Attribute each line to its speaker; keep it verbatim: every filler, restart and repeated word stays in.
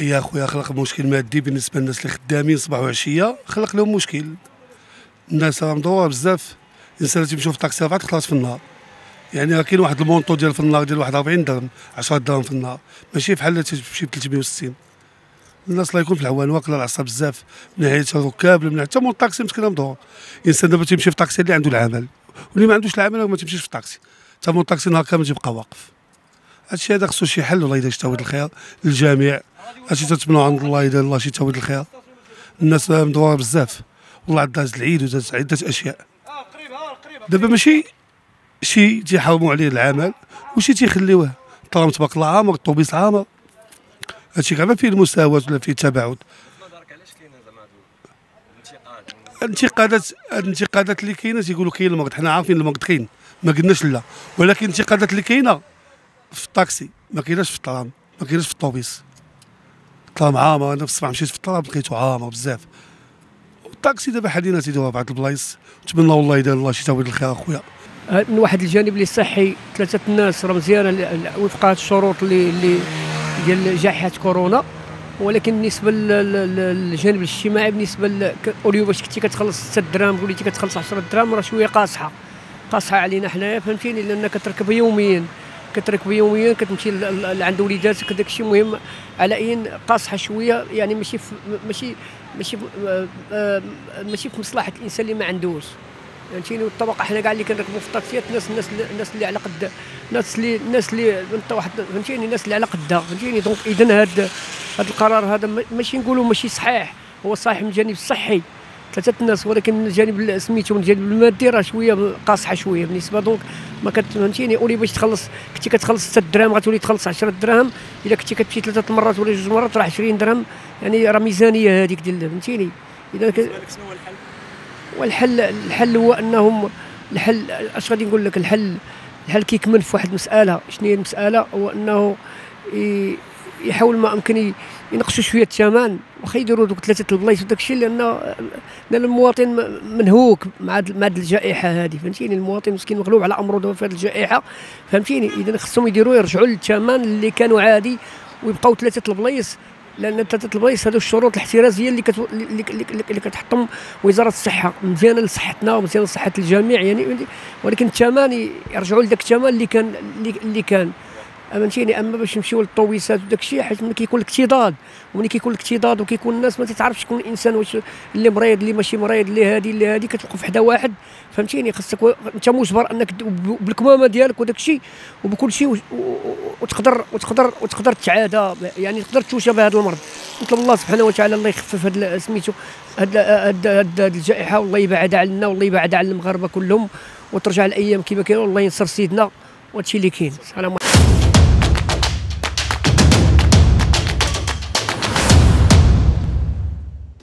Speaker 1: يا خويا خلق مشكل مادي بالنسبه للناس اللي خدامين صباح وعشيه، خلق لهم مشكل. الناس راه مدوره بزاف، الانسان تيمشيو في الطاكسي أربعة خلاص في النهار. يعني راه كاين واحد المونطو ديال في النهار ديال واحد أربعين درهم، عشرة دراهم في النهار، ماشي بحال تمشي ب ثلاثمية وستين. الناس الله يكون في العوان واكله العصا بزاف من ناحيه الركاب، من حتى مول الطاكسي مسكين مدور. الانسان دابا تيمشي في الطاكسي اللي عنده العمل، واللي ما عندوش العمل ما تمشيش في الطاكسي، حتى مول الطاكسي نهار كامل تيبقى واقف. هادشي هذا خصو شي حل، والله يدير شي تاويل الخير للجميع. هادشي تتمنوا عند الله، يدير الله شي تاويل الخير. الناس مدوره بزاف، والله عاد داز العيد وداز عده اشياء. دابا ماشي شي تيحرموا عليه العمل وشي تيخليوه. الطرام تبارك الله عامر، الطوبيس عامر، هادشي كاع ما فيه المساواة ولا فيه التباعد. الانتقادات الانتقادات اللي كاينه تيقولوا كاين المرض، حنا عارفين المرض كاين، ما قلناش لا، ولكن الانتقادات اللي كاينه في الطاكسي ما كايناش في الطرام، ما كايناش في الطوبيس. الطرام عامر، انا في الصباح مشيت في الطرام لقيتو عامر بزاف. الطاكسي دابا حاليا تيدوها بعض البلايص، نتمنى والله يدير الله شي تاويل الخير اخويا.
Speaker 2: من واحد الجانب اللي صحي ثلاثه الناس راه مزيانه وفق هاد الشروط اللي اللي ديال جائحه كورونا، ولكن بالنسبه للجانب الاجتماعي، بالنسبه اوليو باش كنتي كتخلص ستة دراهم وليتي كتخلص عشرة دراهم، راه شويه قاصحه قاصحه علينا حنايا، فهمتيني، لان كتركب يوميا كتركب يوميا كتمشي لعند وليداتك، داك الشيء مهم. على اين قاصحه شويه، يعني ماشي ماشي ماشي ماشي في مصلحه الانسان اللي ما عندوش، فهمتيني. والطبقه حنا كاع اللي كنركبوا في الطاكسيات الناس الناس الناس اللي على قد الناس اللي الناس اللي انت واحد، فهمتيني، الناس اللي على قدها، فهمتيني. دونك اذا هذا هذا القرار هذا ماشي نقولوا ماشي صحيح، هو صحيح من الجانب الصحي ثلاثه الناس، ولكن من الجانب سميتو من الجانب المادي راه شويه قاصحه شويه بالنسبه. دونك ما كتفهمتيني، اولي باش تخلص كنتي كتخلص ستة دراهم غتولي تخلص عشرة دراهم، الا كنتي كتمشي ثلاثه المرات ولا جوج مرات راه عشرين درهم، يعني راه ميزانيه هذيك ديال، فهمتيني. اذا ك...
Speaker 3: شنو هو الحل؟
Speaker 2: والحل الحل هو انهم الحل اش غادي نقول لك، الحل الحل كيكمن في واحد المساله. شنو هي المساله؟ هو انه يحاول ما امكن ينقصوا شويه الثمن، واخا يديروا دوك ثلاثه البلايص وداك الشيء، لان لان المواطن منهوك مع مع هذه الجائحه هذه، فهمتيني. المواطن مسكين مغلوب على امره في هذه الجائحه، فهمتيني. اذا خصهم يديروا يرجعوا للثمن اللي كانوا عادي، ويبقاو ثلاثه البلايص، لان ثلاثه البلايص هذو الشروط الاحترازيه اللي كت... اللي, اللي, اللي كتحطهم وزاره الصحه، مزيانه لصحتنا ومزيانه لصحه الجميع يعني، ولكن الثمن يرجعوا لذاك الثمن اللي كان اللي كان فهمتيني. اما باش نمشيو للطويسات وداك الشيء، حيت ملي كيكون الاكتضاد وملي كيكون الاكتضاد وكيكون الناس ما تتعرفش شكون الانسان، واش اللي مريض اللي ماشي مريض، اللي هادي اللي هادي، كتوقف حدا واحد، فهمتيني. خاصك انت مجبر انك بالكمامه ديالك وداك الشيء وبكل شيء، وتقدر وتقدر وتقدر تعادى، يعني تقدر توشى بهذا المرض. نطلب الله سبحانه وتعالى الله يخفف هذا سميتو هذا الجائحه، والله يبعد عنا، والله يبعد على المغاربه كلهم، وترجع الايام كما كانوا، والله ينصر سيدنا، وهادشي اللي كاين. سلام.